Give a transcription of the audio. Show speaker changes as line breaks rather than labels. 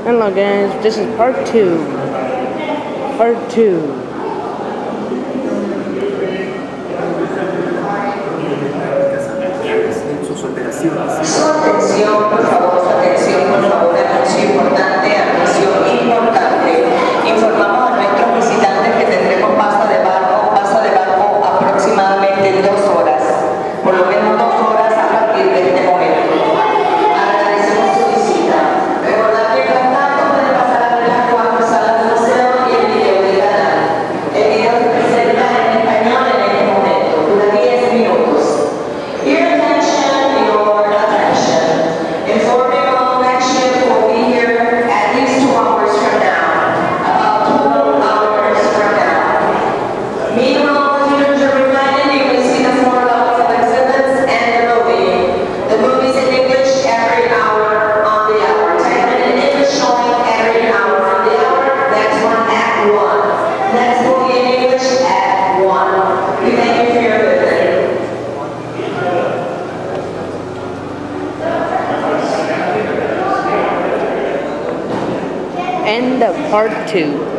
Hello guys, this is part 2. Part 2.
Sus operaciones.
Su atención, por favor, anuncio importante, Informamos a nuestros visitantes que tendremos pasta de barco aproximadamente en 2 horas, por lo menos 2 horas a partir de este momento. Agradecemos su visita. Recordad que mientras tanto pueden pasar a ver las 4 salas del museo y el video del canal. El video se presenta en español en este momento, dura 10 minutos. Informing all next ship will be here at least 2 hours from now. About 2 hours from now. Meanwhile, visitors are reminded you will see the 4 levels of exhibits and the movie. The movie's in English every hour on the hour. Type in English showing every hour on the hour. Next one at 1. Next movie in English at 1. We thank you for your visit.
End of part 2.